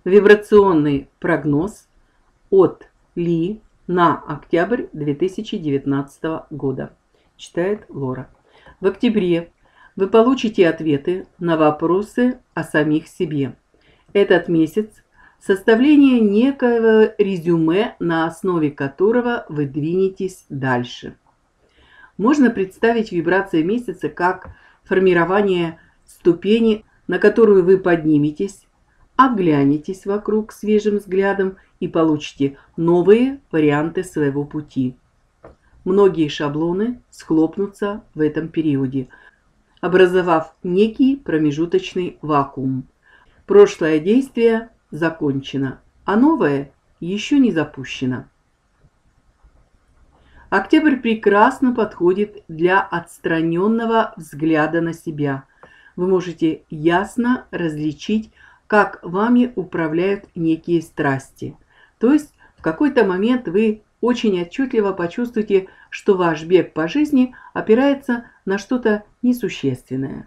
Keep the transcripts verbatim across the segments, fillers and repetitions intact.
Вибрационный прогноз от Ли на октябрь две тысячи девятнадцатого года. Читает Лора. В октябре вы получите ответы на вопросы о самих себе. Этот месяц – составление некоего резюме, на основе которого вы двинетесь дальше. Можно представить вибрации месяца как формирование ступени, на которую вы подниметесь, оглянетесь вокруг свежим взглядом и получите новые варианты своего пути. Многие шаблоны схлопнутся в этом периоде, образовав некий промежуточный вакуум. Прошлое действие закончено, а новое еще не запущено. Октябрь прекрасно подходит для отстраненного взгляда на себя. Вы можете ясно различить, как вами управляют некие страсти. То есть в какой-то момент вы очень отчетливо почувствуете, что ваш бег по жизни опирается на что-то несущественное,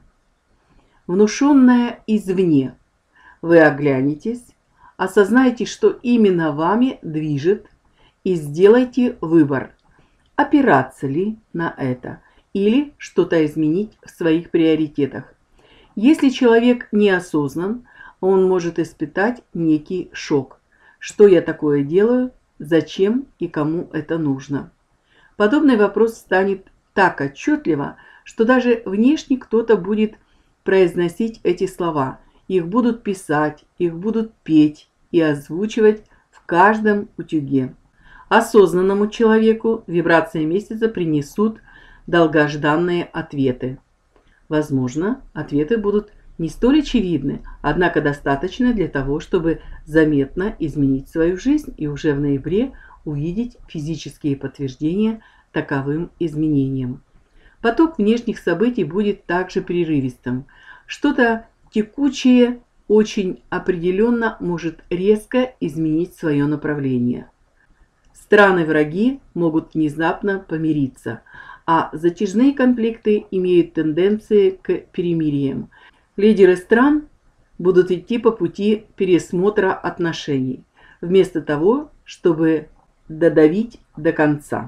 внушенное извне. Вы оглянетесь, осознаете, что именно вами движет, и сделайте выбор, опираться ли на это или что-то изменить в своих приоритетах. Если человек неосознан, он может испытать некий шок. Что я такое делаю? Зачем и кому это нужно? Подобный вопрос станет так отчетливо, что даже внешне кто-то будет произносить эти слова. Их будут писать, их будут петь и озвучивать в каждом утюге. Осознанному человеку вибрации месяца принесут долгожданные ответы. Возможно, ответы будут не столь очевидны, однако достаточно для того, чтобы заметно изменить свою жизнь и уже в ноябре увидеть физические подтверждения таковым изменениям. Поток внешних событий будет также прерывистым. Что-то текучее очень определенно может резко изменить свое направление. Страны-враги могут внезапно помириться, а затяжные конфликты имеют тенденции к перемириям. Лидеры стран будут идти по пути пересмотра отношений, вместо того, чтобы додавить до конца.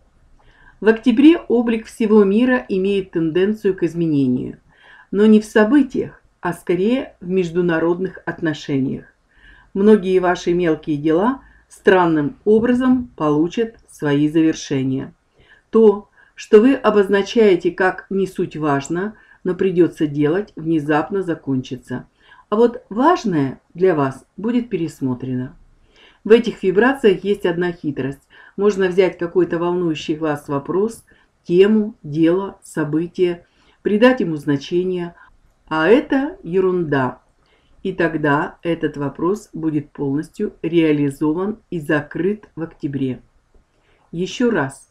В октябре облик всего мира имеет тенденцию к изменению, но не в событиях, а скорее в международных отношениях. Многие ваши мелкие дела странным образом получат свои завершения. То, что вы обозначаете как «не суть важно», но придется делать, внезапно закончится. А вот важное для вас будет пересмотрено. В этих вибрациях есть одна хитрость. Можно взять какой-то волнующий вас вопрос, тему, дело, событие, придать ему значение, а это ерунда. И тогда этот вопрос будет полностью реализован и закрыт в октябре. Еще раз.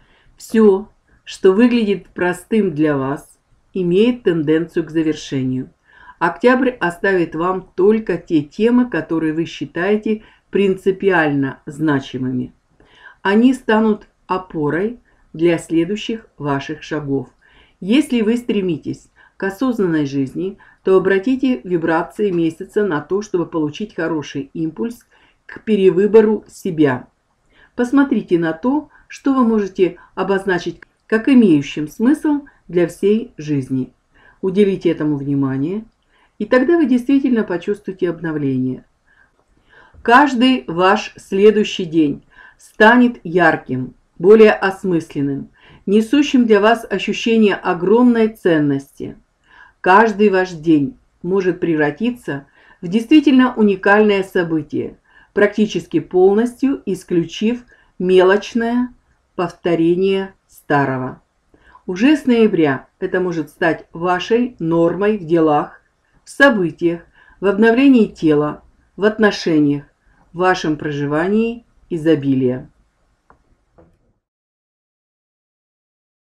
Все, что выглядит простым для вас, имеет тенденцию к завершению. Октябрь оставит вам только те темы, которые вы считаете принципиально значимыми. Они станут опорой для следующих ваших шагов. Если вы стремитесь к осознанной жизни, то обратите вибрации месяца на то, чтобы получить хороший импульс к перевыбору себя. Посмотрите на то, что вы можете обозначить как имеющим смысл для всей жизни. Уделите этому внимание, и тогда вы действительно почувствуете обновление. Каждый ваш следующий день станет ярким, более осмысленным, несущим для вас ощущение огромной ценности. Каждый ваш день может превратиться в действительно уникальное событие, практически полностью исключив мелочное повторение старого. Уже с ноября это может стать вашей нормой в делах, в событиях, в обновлении тела, в отношениях, в вашем проживании изобилия.